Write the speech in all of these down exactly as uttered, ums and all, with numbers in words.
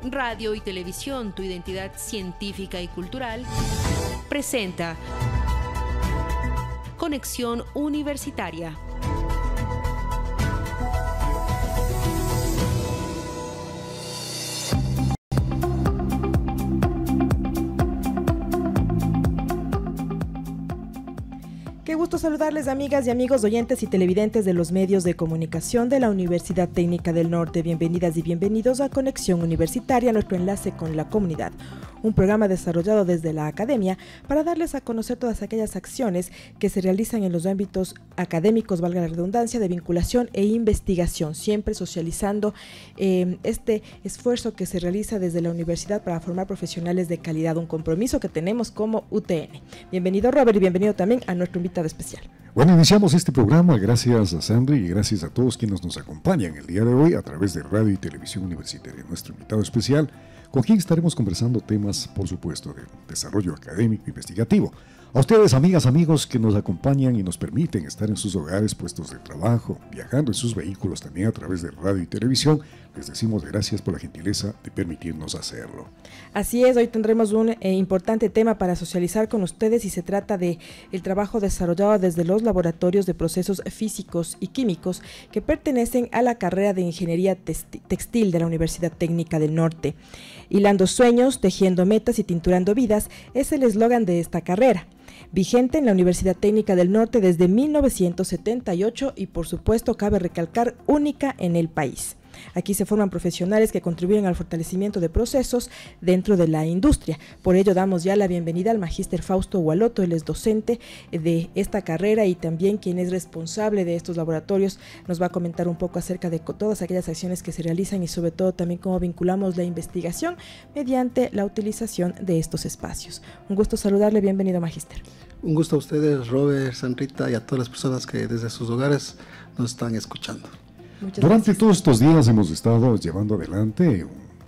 Radio y Televisión, tu identidad científica y cultural, presenta Conexión Universitaria. Qué gusto saludarles, amigas y amigos oyentes y televidentes de los medios de comunicación de la Universidad Técnica del Norte. Bienvenidas y bienvenidos a Conexión Universitaria, nuestro enlace con la comunidad. Un programa desarrollado desde la academia para darles a conocer todas aquellas acciones que se realizan en los ámbitos académicos, valga la redundancia, de vinculación e investigación, siempre socializando eh, este esfuerzo que se realiza desde la universidad para formar profesionales de calidad, un compromiso que tenemos como U T N. Bienvenido, Robert, y bienvenido también a nuestro invitado especial. Bueno, iniciamos este programa gracias a Sandri y gracias a todos quienes nos acompañan el día de hoy a través de Radio y Televisión Universitaria. Nuestro invitado especial, con quien estaremos conversando temas, por supuesto, de desarrollo académico e investigativo. A ustedes, amigas, amigos, que nos acompañan y nos permiten estar en sus hogares, puestos de trabajo, viajando en sus vehículos también a través de radio y televisión, les decimos gracias por la gentileza de permitirnos hacerlo. Así es, hoy tendremos un eh, importante tema para socializar con ustedes y se trata de el trabajo desarrollado desde los laboratorios de procesos físicos y químicos que pertenecen a la carrera de Ingeniería Textil de la Universidad Técnica del Norte. Hilando sueños, tejiendo metas y tinturando vidas es el eslogan de esta carrera, vigente en la Universidad Técnica del Norte desde mil novecientos setenta y ocho y por supuesto cabe recalcar única en el país. Aquí se forman profesionales que contribuyen al fortalecimiento de procesos dentro de la industria. Por ello damos ya la bienvenida al magíster Fausto Gualoto, él es docente de esta carrera y también quien es responsable de estos laboratorios. Nos va a comentar un poco acerca de todas aquellas acciones que se realizan y sobre todo también cómo vinculamos la investigación mediante la utilización de estos espacios. Un gusto saludarle, bienvenido magíster. Un gusto a ustedes, Robert, Sanrita y a todas las personas que desde sus hogares nos están escuchando. Muchas Durante gracias. Todos estos días hemos estado llevando adelante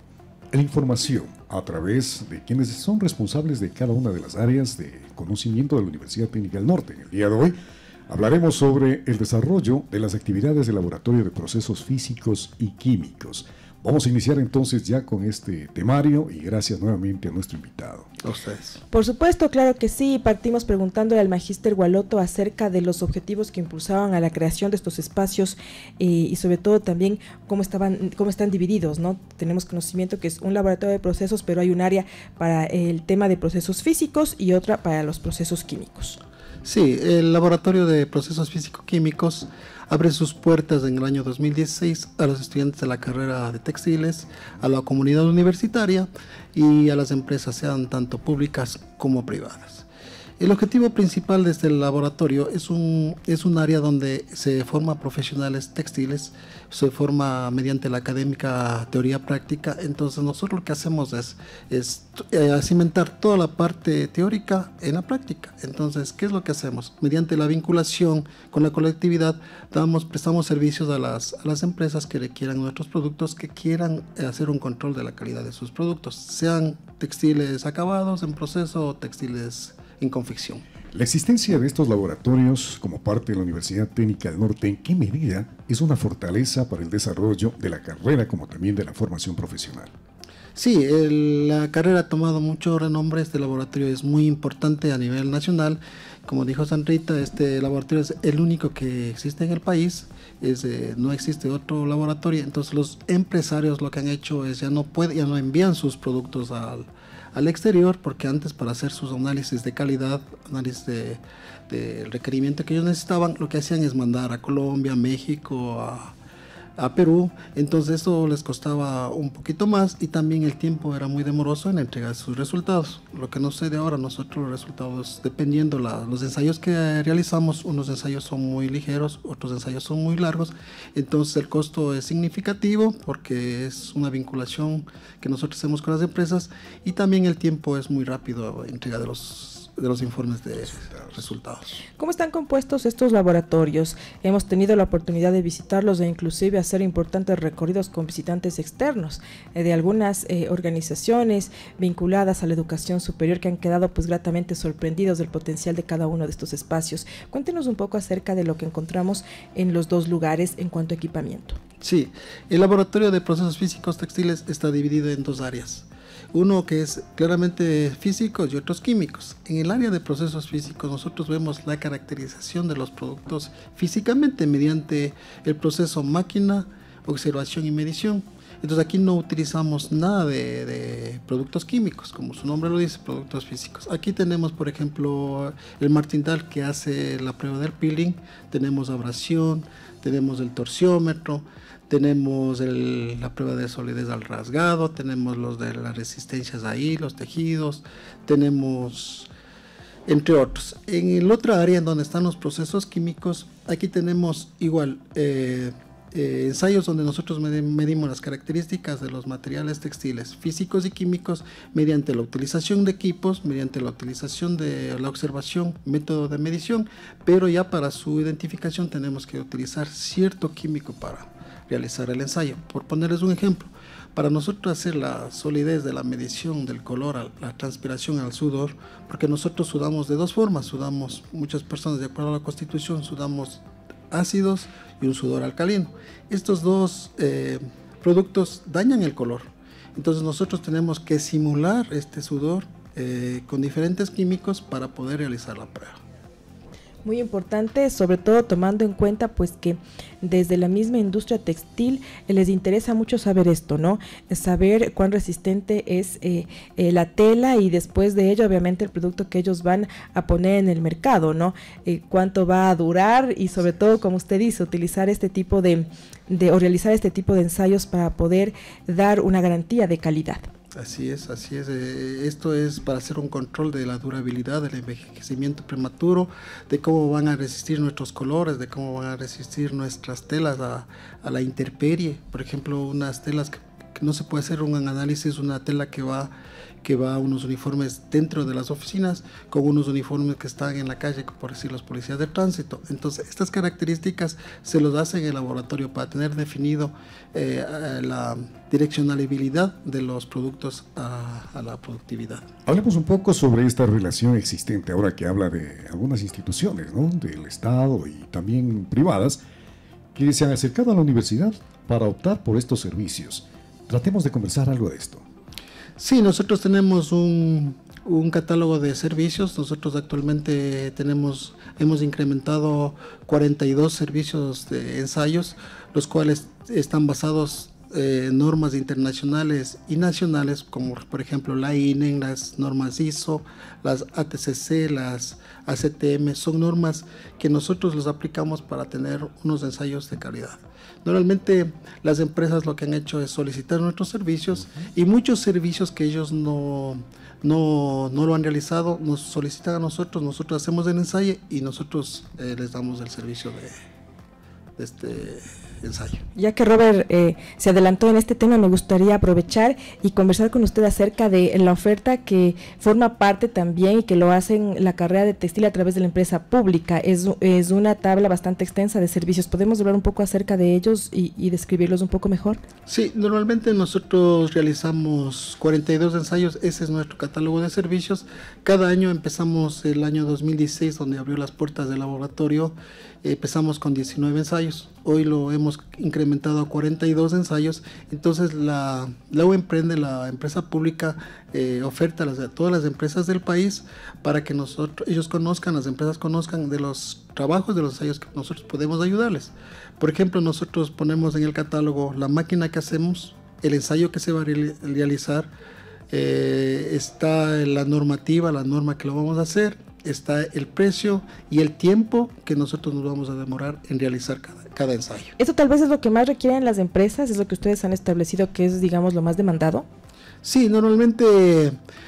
la información a través de quienes son responsables de cada una de las áreas de conocimiento de la Universidad Técnica del Norte. En el día de hoy hablaremos sobre el desarrollo de las actividades del Laboratorio de Procesos Físicos y Químicos. Vamos a iniciar entonces ya con este temario y gracias nuevamente a nuestro invitado. A ustedes. Por supuesto, claro que sí. Partimos preguntándole al magíster Gualoto acerca de los objetivos que impulsaban a la creación de estos espacios eh, y sobre todo también cómo estaban, cómo están divididos, ¿no? Tenemos conocimiento que es un laboratorio de procesos, pero hay un área para el tema de procesos físicos y otra para los procesos químicos. Sí, el Laboratorio de Procesos Físico-Químicos abre sus puertas en el año dos mil dieciséis a los estudiantes de la carrera de textiles, a la comunidad universitaria y a las empresas, sean tanto públicas como privadas. El objetivo principal de este laboratorio es un, es un área donde se forma profesionales textiles, se forma mediante la académica teoría práctica. Entonces nosotros lo que hacemos es, es eh, cimentar toda la parte teórica en la práctica. Entonces, ¿qué es lo que hacemos? Mediante la vinculación con la colectividad, damos, prestamos servicios a las, a las empresas que requieran nuestros productos, que quieran hacer un control de la calidad de sus productos, sean textiles acabados en proceso o textiles en confección. La existencia de estos laboratorios como parte de la Universidad Técnica del Norte, ¿en qué medida es una fortaleza para el desarrollo de la carrera como también de la formación profesional? Sí, el, la carrera ha tomado mucho renombre. Este laboratorio es muy importante a nivel nacional. Como dijo Sanrita, este laboratorio es el único que existe en el país. Es, eh, no existe otro laboratorio. Entonces los empresarios lo que han hecho es ya no pueden, ya no envían sus productos al al exterior, porque antes para hacer sus análisis de calidad, análisis de, de requerimiento que ellos necesitaban, lo que hacían es mandar a Colombia, México, a, a Perú. Entonces eso les costaba un poquito más y también el tiempo era muy demoroso en entregar sus resultados. Lo que no sé de ahora, nosotros los resultados, dependiendo la, los ensayos que realizamos, unos ensayos son muy ligeros, otros ensayos son muy largos, entonces el costo es significativo porque es una vinculación que nosotros hacemos con las empresas y también el tiempo es muy rápido en entrega de los de los informes de resultados. resultados. ¿Cómo están compuestos estos laboratorios? Hemos tenido la oportunidad de visitarlos e inclusive hacer importantes recorridos con visitantes externos eh, de algunas eh, organizaciones vinculadas a la educación superior que han quedado pues gratamente sorprendidos del potencial de cada uno de estos espacios. Cuéntenos un poco acerca de lo que encontramos en los dos lugares en cuanto a equipamiento. Sí, el laboratorio de procesos físicos textiles está dividido en dos áreas. Uno que es claramente físicos y otros químicos. En el área de procesos físicos nosotros vemos la caracterización de los productos físicamente mediante el proceso máquina, observación y medición. Entonces aquí no utilizamos nada de, de productos químicos, como su nombre lo dice, productos físicos. Aquí tenemos, por ejemplo, el martindal que hace la prueba del peeling, tenemos abrasión, tenemos el torsiómetro, tenemos el, la prueba de solidez al rasgado, tenemos los de las resistencias ahí, los tejidos, tenemos entre otros. En el otro área en donde están los procesos químicos, aquí tenemos igual eh, eh, ensayos donde nosotros medimos las características de los materiales textiles físicos y químicos mediante la utilización de equipos, mediante la utilización de la observación, método de medición, pero ya para su identificación tenemos que utilizar cierto químico para realizar el ensayo. Por ponerles un ejemplo, para nosotros hacer la solidez de la medición del color, la transpiración al sudor, porque nosotros sudamos de dos formas, sudamos, muchas personas de acuerdo a la Constitución, sudamos ácidos y un sudor alcalino. Estos dos eh, productos dañan el color, entonces nosotros tenemos que simular este sudor eh, con diferentes químicos para poder realizar la prueba. Muy importante, sobre todo tomando en cuenta pues que desde la misma industria textil eh, les interesa mucho saber esto, ¿no? Saber cuán resistente es eh, eh, la tela y después de ello obviamente el producto que ellos van a poner en el mercado, ¿no? Eh, cuánto va a durar y sobre todo, como usted dice, utilizar este tipo de, de o realizar este tipo de ensayos para poder dar una garantía de calidad. Así es, así es. Eh, esto es para hacer un control de la durabilidad, del envejecimiento prematuro, de cómo van a resistir nuestros colores, de cómo van a resistir nuestras telas a, a la intemperie. Por ejemplo, unas telas que, que no se puede hacer un análisis, una tela que va que va a unos uniformes dentro de las oficinas con unos uniformes que están en la calle, por decir los policías de tránsito. Entonces estas características se los hace en el laboratorio para tener definido eh, la direccionalidad de los productos a, a la productividad. Hablemos un poco sobre esta relación existente ahora que habla de algunas instituciones, ¿no?, del Estado y también privadas que se han acercado a la universidad para optar por estos servicios. Tratemos de conversar algo de esto. Sí, nosotros tenemos un, un catálogo de servicios. Nosotros actualmente tenemos, hemos incrementado cuarenta y dos servicios de ensayos, los cuales están basados en eh, normas internacionales y nacionales, como por ejemplo la I N E, las normas I S O, las A T C C, las A C T M. Son normas que nosotros los aplicamos para tener unos ensayos de calidad. Normalmente las empresas lo que han hecho es solicitar nuestros servicios y muchos servicios que ellos no, no, no lo han realizado nos solicitan a nosotros, nosotros hacemos el ensayo y nosotros eh, les damos el servicio de, de este ensayo. Ya que Robert eh, se adelantó en este tema, me gustaría aprovechar y conversar con usted acerca de la oferta que forma parte también y que lo hacen la carrera de textil a través de la empresa pública. Es, es una tabla bastante extensa de servicios. ¿Podemos hablar un poco acerca de ellos y, y describirlos un poco mejor? Sí, normalmente nosotros realizamos cuarenta y dos ensayos, ese es nuestro catálogo de servicios. Cada año empezamos el año dos mil dieciséis, donde abrió las puertas del laboratorio, empezamos con diecinueve ensayos, hoy lo hemos incrementado a cuarenta y dos ensayos. Entonces la, la U Emprende, la empresa pública, eh, oferta a, las, a todas las empresas del país para que nosotros, ellos conozcan, las empresas conozcan de los trabajos, de los ensayos que nosotros podemos ayudarles. Por ejemplo, nosotros ponemos en el catálogo la máquina que hacemos, el ensayo que se va a realizar, eh, está la normativa, la norma que lo vamos a hacer, está el precio y el tiempo que nosotros nos vamos a demorar en realizar cada, cada ensayo. ¿Esto tal vez es lo que más requieren las empresas? ¿Es lo que ustedes han establecido que es, digamos, lo más demandado? Sí, normalmente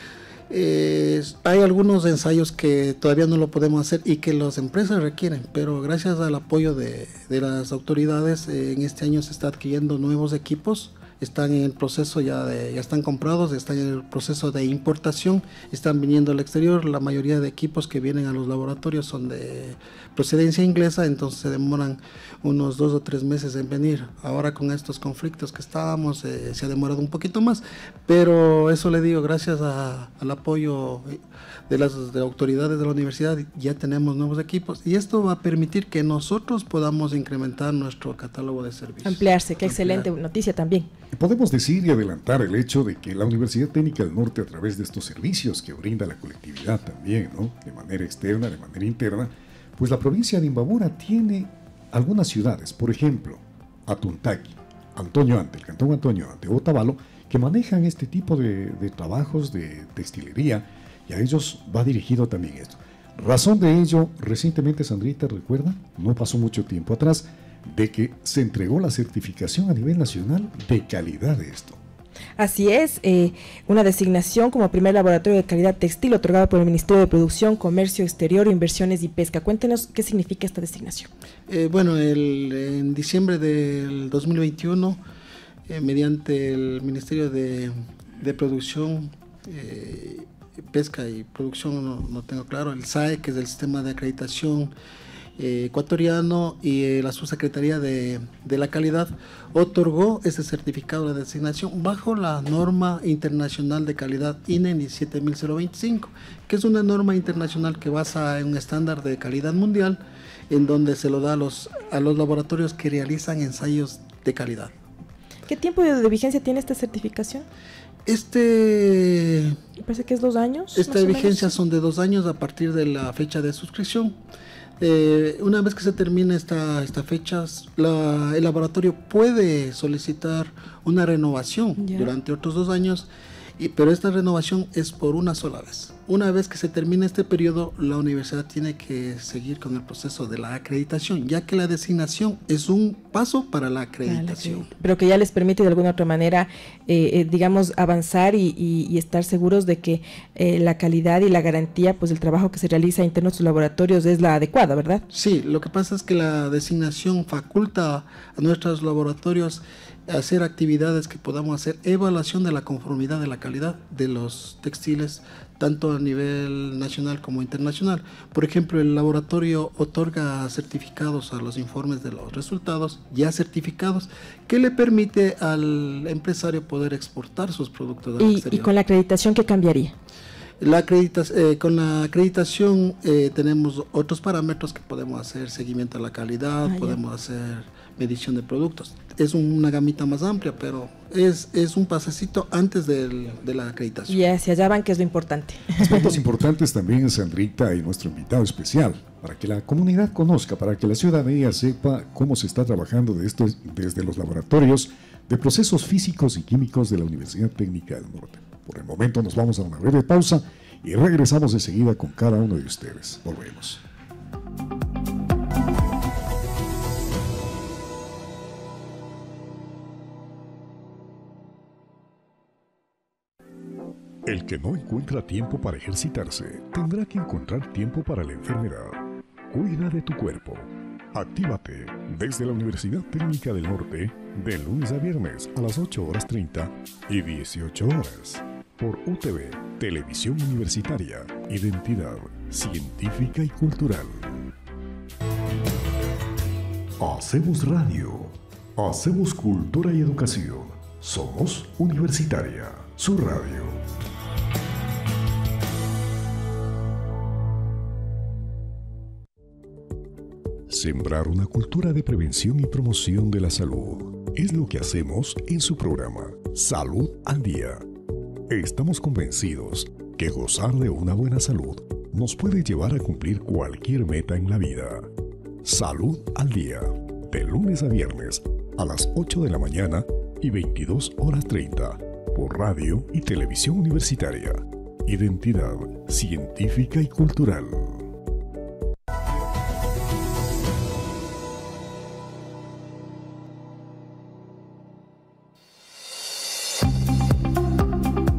eh, hay algunos ensayos que todavía no lo podemos hacer y que las empresas requieren, pero gracias al apoyo de, de las autoridades, eh, en este año se está adquiriendo nuevos equipos, están en el proceso ya de, ya están comprados, están en el proceso de importación, están viniendo al exterior. La mayoría de equipos que vienen a los laboratorios son de procedencia inglesa, entonces se demoran unos dos o tres meses en venir. Ahora con estos conflictos que estábamos, eh, se ha demorado un poquito más, pero eso le digo, gracias a, al apoyo de las de autoridades de la universidad, ya tenemos nuevos equipos y esto va a permitir que nosotros podamos incrementar nuestro catálogo de servicios. Ampliarse, qué Ampliar. Excelente noticia también. Podemos decir y adelantar el hecho de que la Universidad Técnica del Norte, a través de estos servicios que brinda la colectividad también, ¿no?, de manera externa, de manera interna, pues la provincia de Imbabura tiene algunas ciudades, por ejemplo, Atuntaqui, Antonio Ante, el cantón Antonio Ante, Otavalo, que manejan este tipo de, de trabajos de textilería, y a ellos va dirigido también esto. Razón de ello, recientemente, Sandrita, recuerda, no pasó mucho tiempo atrás, de que se entregó la certificación a nivel nacional de calidad de esto. Así es, eh, una designación como primer laboratorio de calidad textil otorgada por el Ministerio de Producción, Comercio Exterior, Inversiones y Pesca. Cuéntenos qué significa esta designación. Eh, bueno, el, en diciembre del dos mil veintiuno, eh, mediante el Ministerio de, de Producción, eh, Pesca y Producción, no, no tengo claro, el S A E, que es el Sistema de Acreditación Eh, ecuatoriano, y eh, la Subsecretaría de, de la Calidad otorgó ese certificado de designación bajo la norma internacional de calidad I N E N I siete mil veinticinco, que es una norma internacional que basa en un estándar de calidad mundial, en donde se lo da a los, a los laboratorios que realizan ensayos de calidad. ¿Qué tiempo de, de vigencia tiene esta certificación? Este, Me parece que es dos años. Esta vigencia son de dos años a partir de la fecha de suscripción. Eh, una vez que se termine esta, esta fecha, la, el laboratorio puede solicitar una renovación ya durante otros dos años, y, pero esta renovación es por una sola vez. Una vez que se termine este periodo, la universidad tiene que seguir con el proceso de la acreditación, ya que la designación es un paso para la acreditación. Pero que ya les permite de alguna otra manera, eh, eh, digamos, avanzar y, y, y estar seguros de que eh, la calidad y la garantía, pues el trabajo que se realiza interno en sus laboratorios es la adecuada, ¿verdad? Sí, lo que pasa es que la designación faculta a nuestros laboratorios hacer actividades que podamos hacer evaluación de la conformidad de la calidad de los textiles, tanto a nivel nacional como internacional. Por ejemplo, el laboratorio otorga certificados a los informes de los resultados ya certificados, que le permite al empresario poder exportar sus productos al y, exterior. ¿Y con la acreditación qué cambiaría? La acreditas, eh, con la acreditación eh, tenemos otros parámetros que podemos hacer: seguimiento a la calidad, ah, podemos ya. hacer medición de productos. Es una gamita más amplia, pero es, es un pasecito antes del, de la acreditación. Y hacia allá van, que es lo importante. Aspectos importantes también, Sandrita, y nuestro invitado especial, para que la comunidad conozca, para que la ciudadanía sepa cómo se está trabajando de esto, desde los laboratorios de procesos físicos y químicos de la Universidad Técnica del Norte. Por el momento nos vamos a una breve pausa y regresamos enseguida con cada uno de ustedes. Volvemos. El que no encuentra tiempo para ejercitarse, tendrá que encontrar tiempo para la enfermedad. Cuida de tu cuerpo. Actívate desde la Universidad Técnica del Norte, de lunes a viernes a las ocho horas treinta y dieciocho horas. Por U T V, Televisión Universitaria, Identidad Científica y Cultural. Hacemos radio. Hacemos cultura y educación. Somos Universitaria, su radio. Sembrar una cultura de prevención y promoción de la salud es lo que hacemos en su programa Salud al Día. Estamos convencidos que gozar de una buena salud nos puede llevar a cumplir cualquier meta en la vida. Salud al Día, de lunes a viernes a las ocho de la mañana y veintidós horas treinta, por radio y televisión universitaria. Identidad científica y cultural. Muy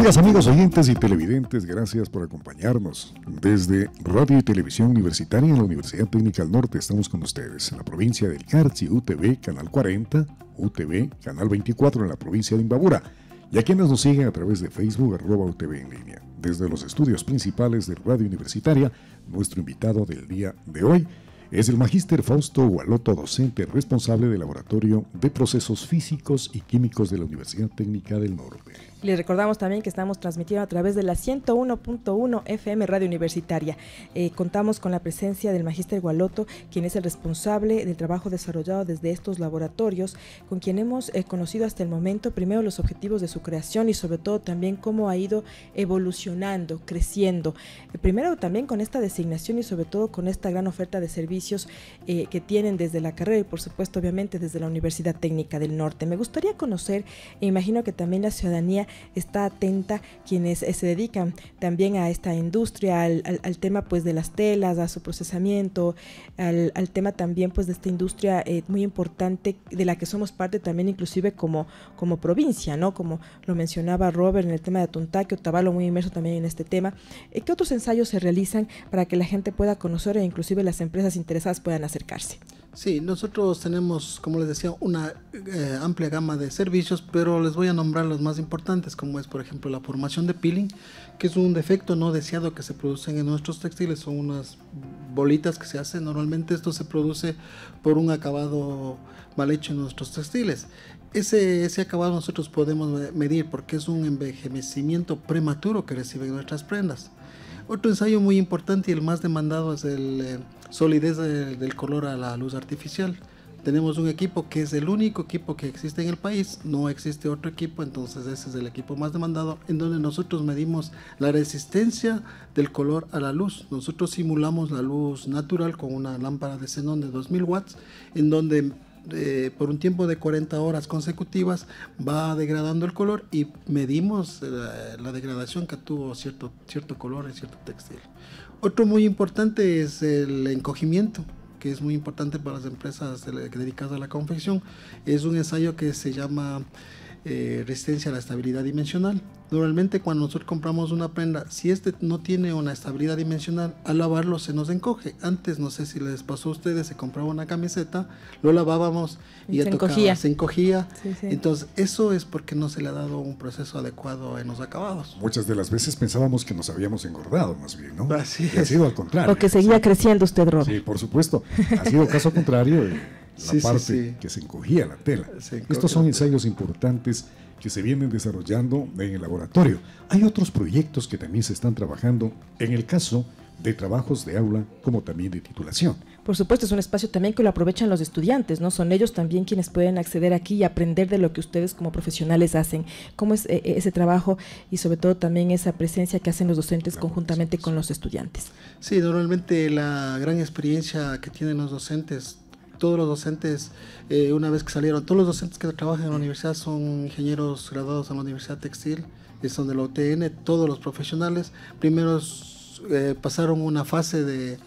Amigas, amigos oyentes y televidentes, gracias por acompañarnos. Desde Radio y Televisión Universitaria en la Universidad Técnica del Norte estamos con ustedes. En la provincia del Carchi, U T V, Canal cuarenta, U T V, Canal veinticuatro en la provincia de Imbabura. Y a quienes nos siguen a través de Facebook, arroba U T V en línea. Desde los estudios principales de Radio Universitaria, nuestro invitado del día de hoy es el magíster Fausto Gualoto, docente responsable del Laboratorio de Procesos Físicos y Químicos de la Universidad Técnica del Norte. Les recordamos también que estamos transmitiendo a través de la ciento uno punto uno F M Radio Universitaria. Eh, contamos con la presencia del magíster Gualoto, quien es el responsable del trabajo desarrollado desde estos laboratorios, con quien hemos eh, conocido hasta el momento primero los objetivos de su creación y sobre todo también cómo ha ido evolucionando, creciendo. Eh, primero también con esta designación y sobre todo con esta gran oferta de servicios eh, que tienen desde la carrera y por supuesto obviamente desde la Universidad Técnica del Norte. Me gustaría conocer, e imagino que también la ciudadanía está atenta, quienes eh, se dedican también a esta industria, al, al, al tema pues de las telas, a su procesamiento, al, al tema también pues de esta industria eh, muy importante de la que somos parte también inclusive como, como provincia, ¿no? Como lo mencionaba Robert en el tema de Atontaki, Otavalo muy inmerso también en este tema. Eh, ¿Qué otros ensayos se realizan para que la gente pueda conocer e inclusive las empresas interesadas puedan acercarse? Sí, nosotros tenemos, como les decía, una eh, amplia gama de servicios, pero les voy a nombrar los más importantes, como es, por ejemplo, la formación de peeling, que es un defecto no deseado que se producen en nuestros textiles. Son unas bolitas que se hacen. Normalmente esto se produce por un acabado mal hecho en nuestros textiles. Ese, ese acabado nosotros podemos medir porque es un envejecimiento prematuro que reciben nuestras prendas. Otro ensayo muy importante y el más demandado es el eh, solidez de, del color a la luz artificial. Tenemos un equipo que es el único equipo que existe en el país, no existe otro equipo, entonces ese es el equipo más demandado, en donde nosotros medimos la resistencia del color a la luz. Nosotros simulamos la luz natural con una lámpara de xenón de dos mil watts, en donde Eh, por un tiempo de cuarenta horas consecutivas va degradando el color y medimos eh, la degradación que tuvo cierto, cierto color en cierto textil. Otro muy importante es el encogimiento, que es muy importante para las empresas dedicadas a la confección. Es un ensayo que se llama eh, resistencia a la estabilidad dimensional. Normalmente cuando nosotros compramos una prenda, si este no tiene una estabilidad dimensional, al lavarlo se nos encoge. Antes, no sé si les pasó a ustedes, se compraba una camiseta, lo lavábamos y, y ya se tocaba, encogía. se encogía. Sí, sí. Entonces, eso es porque no se le ha dado un proceso adecuado en los acabados. Muchas de las veces pensábamos que nos habíamos engordado, más bien, ¿no? Así y ha sido al contrario. O que seguía sí. creciendo usted, Rob. Sí, por supuesto. Ha sido caso contrario, eh, la sí, parte sí, sí. que se encogía la tela. Estos son ensayos importantes que se vienen desarrollando en el laboratorio. Hay otros proyectos que también se están trabajando en el caso de trabajos de aula como también de titulación. Por supuesto, es un espacio también que lo aprovechan los estudiantes, ¿no? Son ellos también quienes pueden acceder aquí y aprender de lo que ustedes como profesionales hacen. ¿Cómo es eh, ese trabajo y sobre todo también esa presencia que hacen los docentes claro, conjuntamente sí, sí. con los estudiantes? Sí, normalmente la gran experiencia que tienen los docentes, todos los docentes, eh, una vez que salieron, todos los docentes que trabajan en la universidad son ingenieros graduados en la Universidad Textil, son de la U T N, todos los profesionales, primero eh, pasaron una fase de,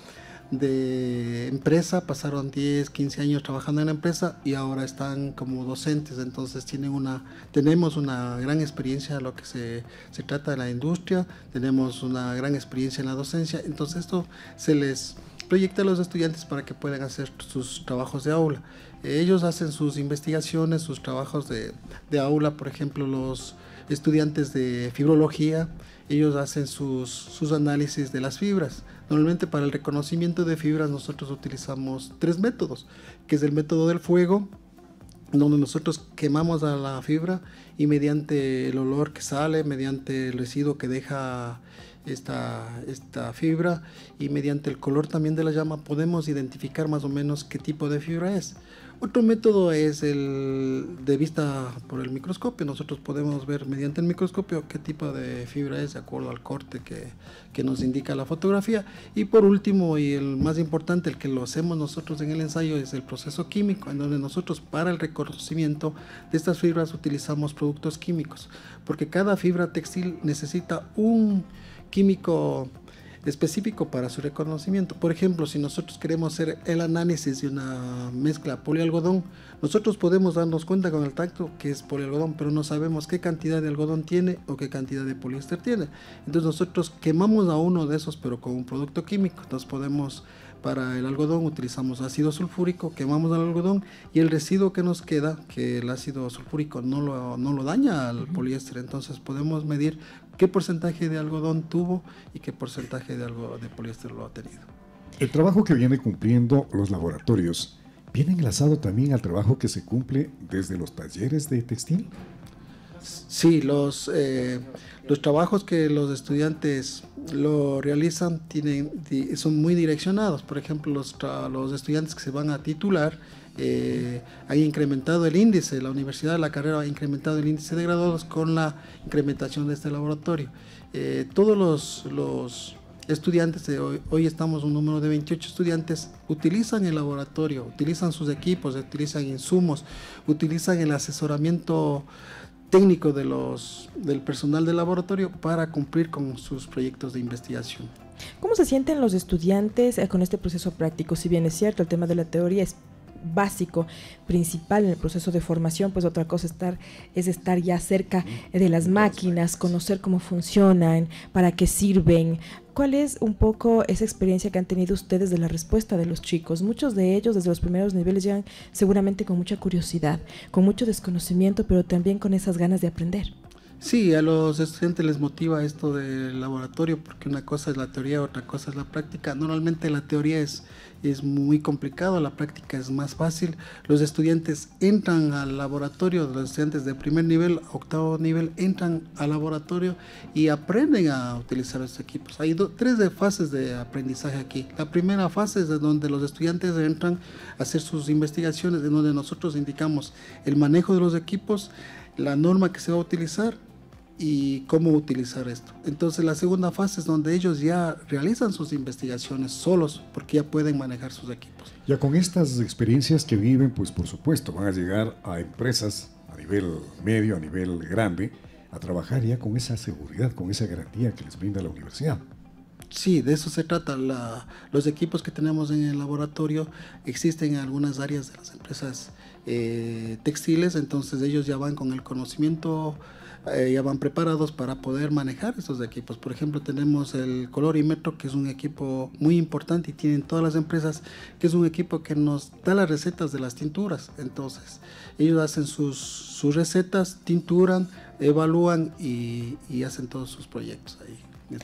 de empresa, pasaron diez, quince años trabajando en la empresa y ahora están como docentes, entonces tienen una, tenemos una gran experiencia en lo que se, se trata de la industria, tenemos una gran experiencia en la docencia, entonces esto se les proyecta a los estudiantes para que puedan hacer sus trabajos de aula. Ellos hacen sus investigaciones, sus trabajos de, de aula, por ejemplo, los estudiantes de fibrología, ellos hacen sus, sus análisis de las fibras. Normalmente para el reconocimiento de fibras nosotros utilizamos tres métodos, que es el método del fuego, donde nosotros quemamos a la fibra y mediante el olor que sale, mediante el residuo que deja esta, esta fibra y mediante el color también de la llama podemos identificar más o menos qué tipo de fibra es. Otro método es el de vista por el microscopio. Nosotros podemos ver mediante el microscopio qué tipo de fibra es de acuerdo al corte que, que nos indica la fotografía. Y por último, y el más importante, el que lo hacemos nosotros en el ensayo, es el proceso químico, en donde nosotros para el reconocimiento de estas fibras utilizamos productos químicos, porque cada fibra textil necesita un químico específico para su reconocimiento. Por ejemplo, si nosotros queremos hacer el análisis de una mezcla polialgodón, nosotros podemos darnos cuenta con el tacto que es polialgodón, pero no sabemos qué cantidad de algodón tiene o qué cantidad de poliéster tiene. Entonces nosotros quemamos a uno de esos, pero con un producto químico. Entonces podemos, para el algodón utilizamos ácido sulfúrico, quemamos el algodón y el residuo que nos queda, que el ácido sulfúrico no lo, no lo daña al poliéster, entonces podemos medir qué porcentaje de algodón tuvo y qué porcentaje de, algo, de poliéster lo ha tenido. El trabajo que viene cumpliendo los laboratorios viene enlazado también al trabajo que se cumple desde los talleres de textil. Sí, los, eh, los trabajos que los estudiantes lo realizan tienen, son muy direccionados. Por ejemplo, los, los estudiantes que se van a titular eh, han incrementado el índice, la universidad, la carrera ha incrementado el índice de graduados con la incrementación de este laboratorio. Eh, todos los, los estudiantes de hoy, hoy estamos un número de veintiocho estudiantes, utilizan el laboratorio, utilizan sus equipos, utilizan insumos, utilizan el asesoramiento técnico de los, del personal del laboratorio para cumplir con sus proyectos de investigación. ¿Cómo se sienten los estudiantes eh, con este proceso práctico? Si bien es cierto, el tema de la teoría es básico, principal en el proceso de formación, pues otra cosa estar, es estar ya cerca de las máquinas, conocer cómo funcionan, para qué sirven. ¿Cuál es un poco esa experiencia que han tenido ustedes de la respuesta de los chicos? Muchos de ellos desde los primeros niveles llegan seguramente con mucha curiosidad, con mucho desconocimiento, pero también con esas ganas de aprender. Sí, a los estudiantes les motiva esto del laboratorio, porque una cosa es la teoría, otra cosa es la práctica. Normalmente la teoría es, es muy complicado, la práctica es más fácil. Los estudiantes entran al laboratorio, los estudiantes de primer nivel, octavo nivel, entran al laboratorio y aprenden a utilizar estos equipos. Hay do, tres de fases de aprendizaje aquí. La primera fase es de donde los estudiantes entran a hacer sus investigaciones, en donde nosotros indicamos el manejo de los equipos, la norma que se va a utilizar y cómo utilizar esto. Entonces la segunda fase es donde ellos ya realizan sus investigaciones solos, porque ya pueden manejar sus equipos. Ya con estas experiencias que viven, pues por supuesto van a llegar a empresas a nivel medio, a nivel grande, a trabajar ya con esa seguridad, con esa garantía que les brinda la universidad. Sí, de eso se trata. La, los equipos que tenemos en el laboratorio existen en algunas áreas de las empresas eh, textiles, entonces ellos ya van con el conocimiento, eh, ya van preparados para poder manejar esos equipos. Por ejemplo, tenemos el colorimetro, que es un equipo muy importante y tienen todas las empresas, que es un equipo que nos da las recetas de las tinturas. Entonces ellos hacen sus, sus recetas, tinturan, evalúan y, y hacen todos sus proyectos ahí.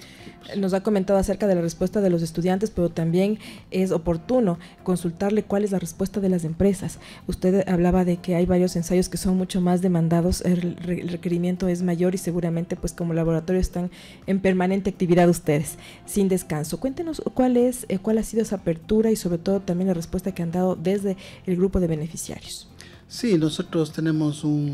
Nos ha comentado acerca de la respuesta de los estudiantes, pero también es oportuno consultarle cuál es la respuesta de las empresas. Usted hablaba de que hay varios ensayos que son mucho más demandados, el requerimiento es mayor y seguramente pues como laboratorio están en permanente actividad ustedes, sin descanso. Cuéntenos cuál es, eh, cuál ha sido esa apertura y sobre todo también la respuesta que han dado desde el grupo de beneficiarios. Sí, nosotros tenemos un...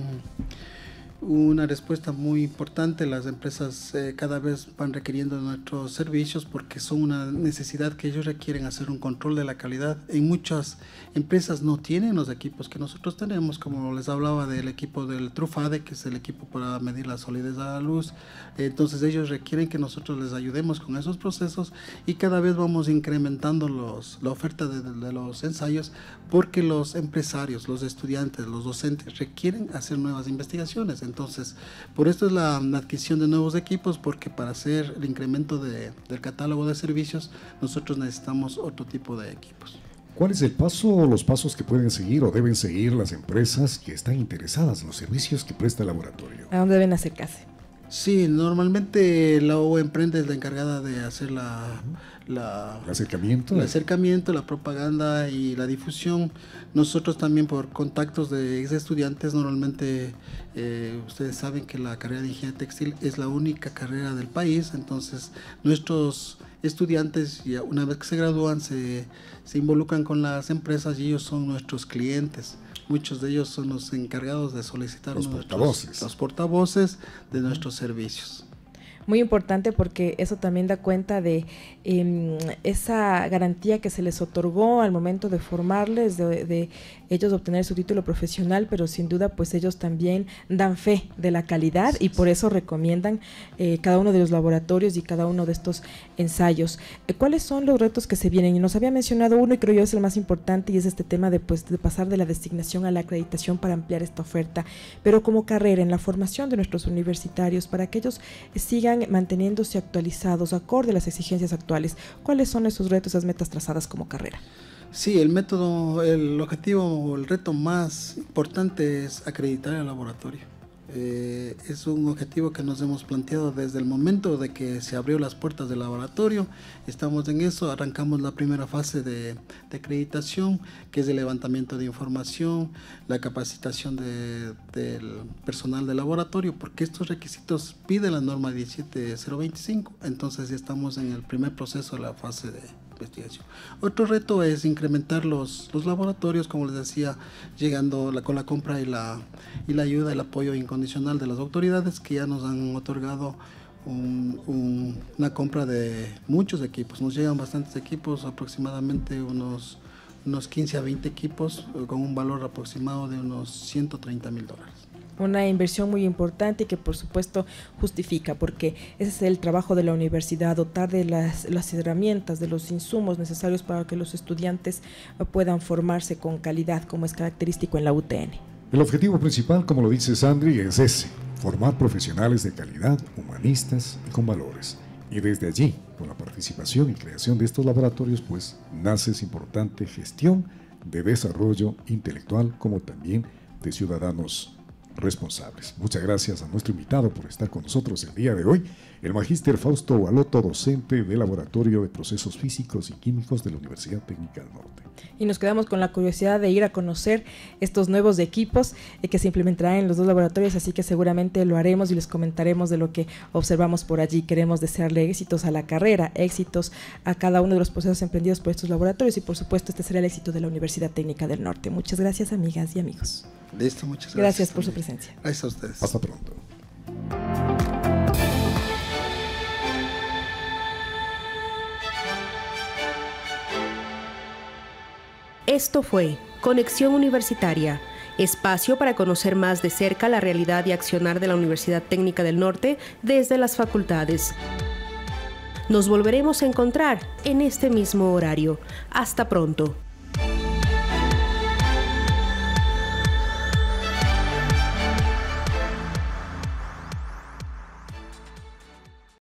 una respuesta muy importante. Las empresas eh, cada vez van requiriendo nuestros servicios porque son una necesidad que ellos requieren hacer un control de la calidad. En muchas empresas no tienen los equipos que nosotros tenemos, como les hablaba del equipo del Trufade, que es el equipo para medir la solidez de la luz. Entonces ellos requieren que nosotros les ayudemos con esos procesos y cada vez vamos incrementando los, la oferta de, de los ensayos porque los empresarios, los estudiantes, los docentes requieren hacer nuevas investigaciones. Entonces, por esto es la, la adquisición de nuevos equipos, porque para hacer el incremento de, del catálogo de servicios, nosotros necesitamos otro tipo de equipos. ¿Cuál es el paso o los pasos que pueden seguir o deben seguir las empresas que están interesadas en los servicios que presta el laboratorio? ¿A dónde deben acercarse? Sí, normalmente la O Emprende es la encargada de hacer la, la, el acercamiento, el acercamiento, la propaganda y la difusión. Nosotros también por contactos de ex estudiantes, normalmente eh, ustedes saben que la carrera de ingeniería textil es la única carrera del país, entonces nuestros estudiantes ya una vez que se gradúan se, se involucran con las empresas y ellos son nuestros clientes. Muchos de ellos son los encargados de solicitar los nuestros, portavoces. los portavoces de nuestros servicios. Muy importante porque eso también da cuenta de eh, esa garantía que se les otorgó al momento de formarles, de, de ellos obtener su título profesional, pero sin duda pues ellos también dan fe de la calidad y por eso recomiendan eh, cada uno de los laboratorios y cada uno de estos ensayos. Eh, ¿Cuáles son los retos que se vienen? Y nos había mencionado uno y creo yo es el más importante y es este tema de, pues, de pasar de la designación a la acreditación para ampliar esta oferta, pero como carrera en la formación de nuestros universitarios para que ellos sigan manteniéndose actualizados, acorde a las exigencias actuales. ¿Cuáles son esos retos, esas metas trazadas como carrera? Sí, el método, el objetivo, el reto más importante es acreditar el laboratorio. Eh, es un objetivo que nos hemos planteado desde el momento de que se abrió las puertas del laboratorio. Estamos en eso, arrancamos la primera fase de, de acreditación, que es el levantamiento de información, la capacitación de, del personal del laboratorio, porque estos requisitos pide la norma diecisiete cero veinticinco, entonces ya estamos en el primer proceso de la fase de investigación. Otro reto es incrementar los, los laboratorios, como les decía, llegando la, con la compra y la, y la ayuda, el apoyo incondicional de las autoridades que ya nos han otorgado un, un, una compra de muchos equipos. Nos llegan bastantes equipos, aproximadamente unos, unos quince a veinte equipos con un valor aproximado de unos ciento treinta mil dólares. Una inversión muy importante y que por supuesto justifica, porque ese es el trabajo de la universidad, dotar de las, las herramientas, de los insumos necesarios para que los estudiantes puedan formarse con calidad, como es característico en la U T N. El objetivo principal, como lo dice Sandri, es ese: formar profesionales de calidad, humanistas y con valores. Y desde allí, con la participación y creación de estos laboratorios, pues nace esa importante gestión de desarrollo intelectual, como también de ciudadanos responsables. Muchas gracias a nuestro invitado por estar con nosotros el día de hoy, el magíster Fausto Baloto, docente del Laboratorio de Procesos Físicos y Químicos de la Universidad Técnica del Norte. Y nos quedamos con la curiosidad de ir a conocer estos nuevos equipos eh, que se implementarán en los dos laboratorios, así que seguramente lo haremos y les comentaremos de lo que observamos por allí. Queremos desearle éxitos a la carrera, éxitos a cada uno de los procesos emprendidos por estos laboratorios y por supuesto este será el éxito de la Universidad Técnica del Norte. Muchas gracias, amigas y amigos. Listo, muchas gracias. Gracias por su presencia. Gracias a ustedes. Hasta pronto. Esto fue Conexión Universitaria, espacio para conocer más de cerca la realidad y accionar de la Universidad Técnica del Norte desde las facultades. Nos volveremos a encontrar en este mismo horario. Hasta pronto.